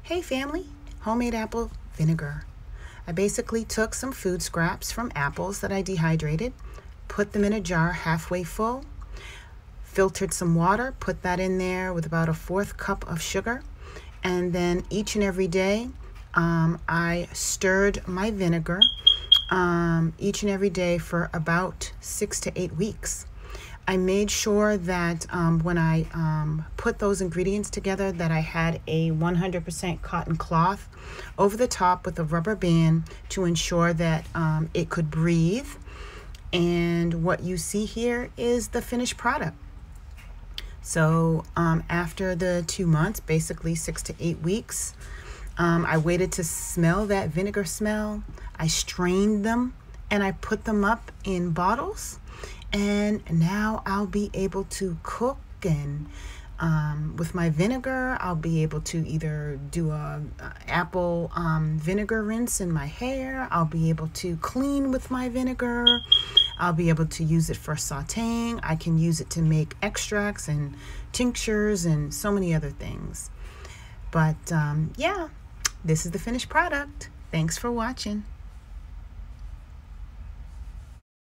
Hey family, homemade apple vinegar. I basically took some food scraps from apples that I dehydrated, put them in a jar halfway full, filtered some water, put that in there with about a 1/4 cup of sugar, and then each and every day I stirred my vinegar each and every day for about 6 to 8 weeks. I made sure that when I put those ingredients together that I had a 100% cotton cloth over the top with a rubber band to ensure that it could breathe. And what you see here is the finished product. So after the 2 months, basically 6 to 8 weeks, I waited to smell that vinegar smell. I strained them and I put them up in bottles. And now I'll be able to cook, and with my vinegar, I'll be able to either do a apple vinegar rinse in my hair. I'll be able to clean with my vinegar. I'll be able to use it for sauteing. I can use it to make extracts and tinctures and so many other things. But yeah, this is the finished product. Thanks for watching.